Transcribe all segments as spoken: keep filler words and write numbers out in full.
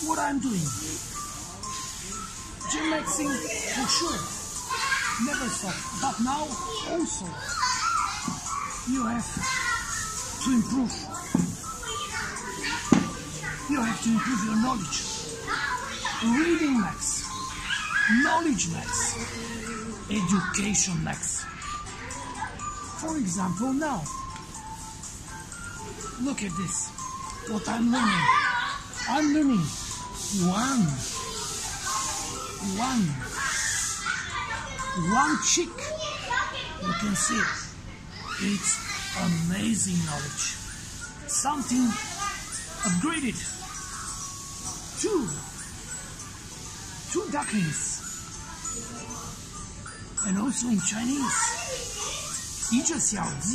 what I'm doing. Gym maxing for sure, never stop. But now also you have to improve. You have to improve your knowledge. Reading max, knowledge max, education max. For example, now look at this. What I'm learning. I'm learning one, one, one chick. You can see it. It's amazing knowledge. Something upgraded. Two, two ducklings. And also in Chinese, 一只小鸡，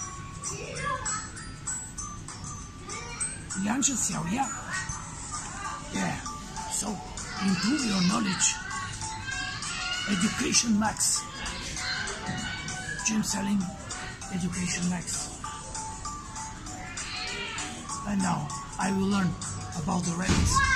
两只小鸭。Yeah, so improve your knowledge. Education max. Gym selling, education max. And now I will learn about the rabbits.